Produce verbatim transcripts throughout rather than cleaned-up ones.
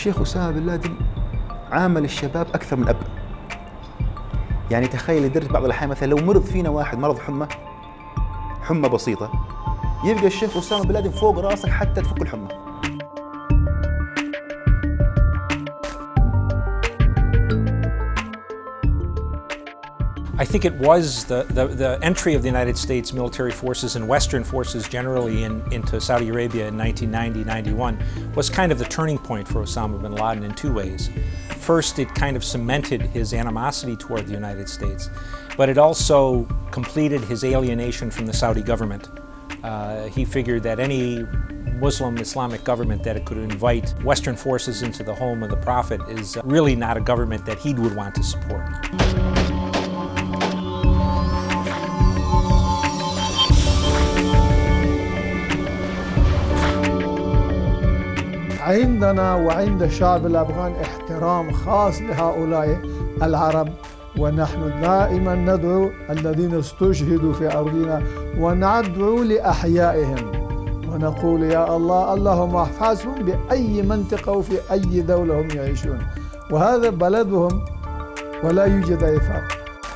الشيخ أسامة بن لادن عامل الشباب أكثر من أب. يعني تخيل لدرجة بعض الأحيان مثلا لو مرض فينا واحد مرض حمى حمى بسيطة، يبقى الشيخ أسامة بن لادن فوق راسك حتى تفك الحمى. I think it was the, the, the entry of the United States military forces and Western forces generally in, into Saudi Arabia in nineteen ninety ninety-one was kind of the turning point for Osama bin Laden in two ways. First, it kind of cemented his animosity toward the United States, but it also completed his alienation from the Saudi government. Uh, he figured that any Muslim Islamic government that could invite Western forces into the home of the Prophet is really not a government that he would want to support. عندنا وعند الشعب الأفغان احترام خاص لهؤلاء العرب، ونحن دائما ندعو الذين استشهدوا في أرضنا وندعو لأحيائهم ونقول يا الله اللهم احفظهم بأي منطقة وفي أي دولة هم يعيشون، وهذا بلدهم ولا يوجد أي فرق.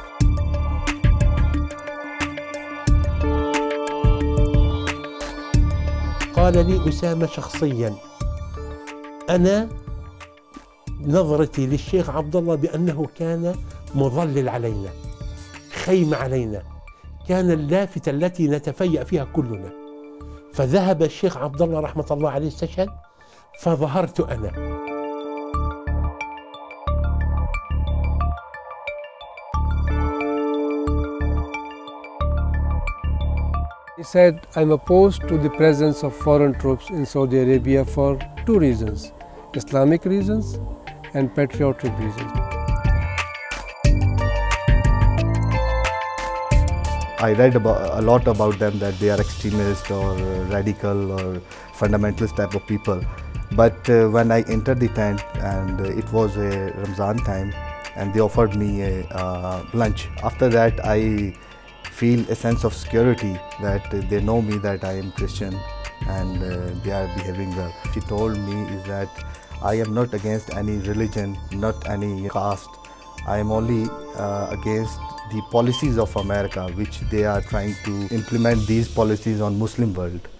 قال لي أسامة شخصيا: أنا نظرتي للشيخ عبد الله بأنه كان مظلل علينا، خيم علينا، كان اللافتة التي نتفيأ فيها كلنا. فذهب الشيخ عبد الله رحمة الله عليه استشهد، فظهرت أنا. He said, I'm opposed to the presence of foreign troops in Saudi Arabia for two reasons: Islamic reasons and patriotic reasons. I read about, a lot about them, that they are extremist or radical or fundamentalist type of people. But uh, when I entered the tent, and uh, it was a Ramzan time, and they offered me a uh, lunch. After that, I feel a sense of security that uh, they know me, that I am Christian, and uh, they are behaving well. She told me is that I am not against any religion, not any caste. I am only uh, against the policies of America, which they are trying to implement these policies on Muslim world.